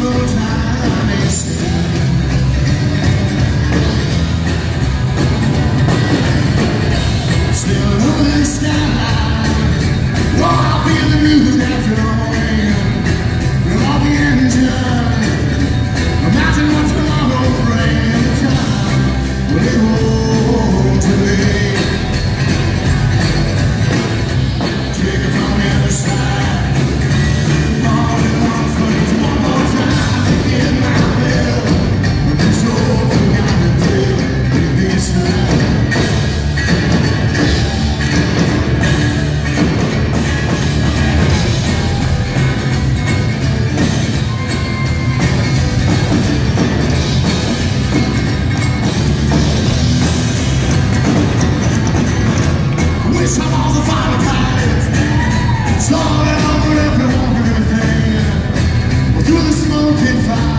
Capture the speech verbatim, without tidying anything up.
peaceful time is still over the sky. Oh, I'll be in the music after all. We'll all be enjoying. Imagine what tomorrow brings. Time will it hold today? Take it from the other side. All in one foot, one more time. In my bed, with this old forgotten tale in this night. Wish I'm all the final pilots, starting over everyone and everything. Through the smoking fire.